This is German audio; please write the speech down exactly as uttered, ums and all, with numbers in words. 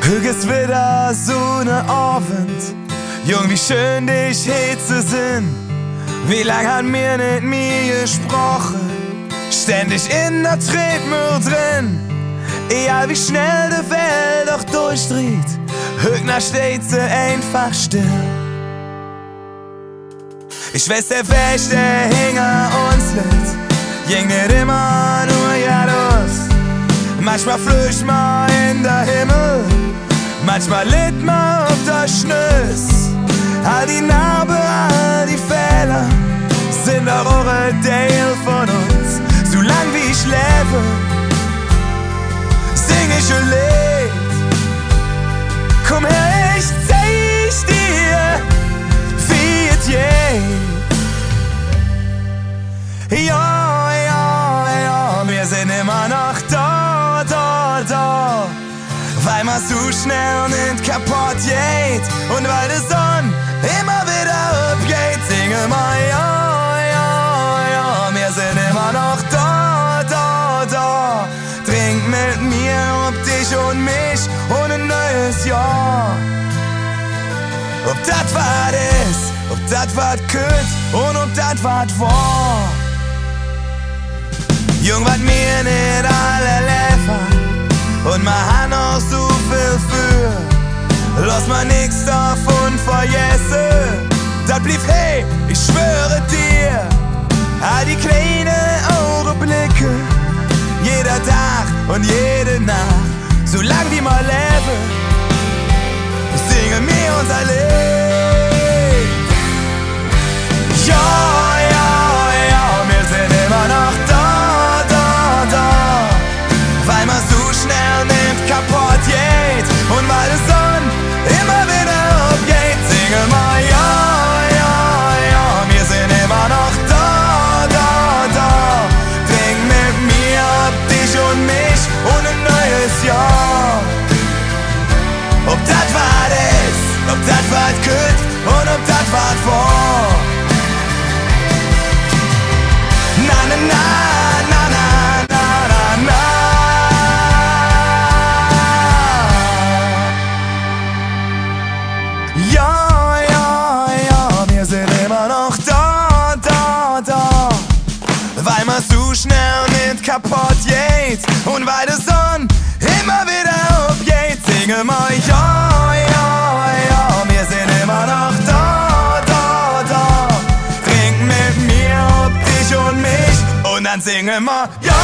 Hüges wieder so ne Abend. Jung, wie schön dich Hitze sind. Wie lang hat mir nicht mir gesprochen? Ständig in der Tretmüll drin. Egal wie schnell die Welt doch durchdreht, Hügner steht sie einfach still. Ich weiß, der Weg, der hinter uns litt, ging nicht immer nur geradeaus. Manchmal flücht man in der Himmel, manchmal litt man auf der Schnüss. All die Narben, all die Fehler sind auch ein Teil von uns. Solang wie ich lebe, sing ich ein Lied. Komm her, ich zeig dir, wie es geht. Ja, ja, ja, wir sind immer noch da, da, da. Weil man so schnell nicht kaputt geht und weil die Sonne immer wieder abgeht. Singe mal, ja, ja, ja, wir sind immer noch da, da, da. Trink mit mir ob dich und mich und ein neues Jahr. Ob das was ist, ob das was könnt und ob das was war. Jung, wat mir nicht alle leben und man hat noch so viel für. Lass mal nix davon vergessen. Das blieb, hey, ich schwöre dir. All die kleinen Augenblicke, jeder Tag und jede Nacht, solang wie mal lebe, singen wir unser Lied. Ja, ja, ja, wir sind immer noch da, da, da. Weil man so schnell nicht kaputt geht und weil die Sonne immer wieder abgeht. Singe mal, ja, ja, ja, wir sind immer noch da, da, da. Trink mit mir ab dich und mich und ein neues Jahr. Ob das was ist, ob das was könnt und ob das was war. Na, na, na, na, na, na, na, na. Ja, ja, ja, wir sind immer noch da, da, da. Weil man so schnell nicht kaputt geht und weil die Sonne immer wieder abgeht. Singe mal, ja, ja, ja, wir sind immer noch da, da, da. Trink mit mir ob dich und mich und dann singe mal, ja.